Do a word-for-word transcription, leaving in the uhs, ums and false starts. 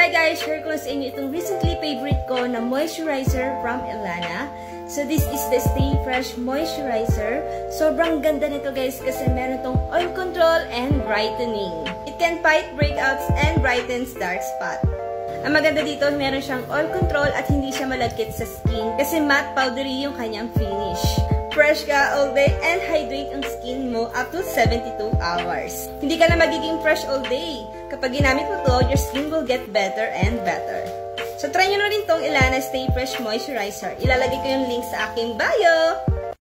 Alright guys, share ko lang sa inyo itong recently favorite ko na moisturizer from Ellana. So this is the Stay Fresh Moisturizer. Sobrang ganda nito guys kasi meron tong oil control and brightening. It can fight breakouts and brightens dark spot. Ang maganda dito, meron siyang oil control at hindi siya malagkit sa skin kasi matte powdery yung kanyang finish. Fresh ka all day and hydrate ang skin mo up to seventy-two hours. Hindi ka na magiging fresh all day. Kapag ginamit mo to, your skin will get better and better. So try nyo na rin tong Ellana Stay Fresh Moisturizer. Ilalagay ko yung link sa aking bio.